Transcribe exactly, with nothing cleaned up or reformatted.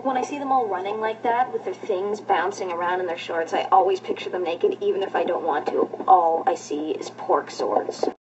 When I see them all running like that, with their things bouncing around in their shorts, I always picture them naked, even if I don't want to. All I see is pork swords.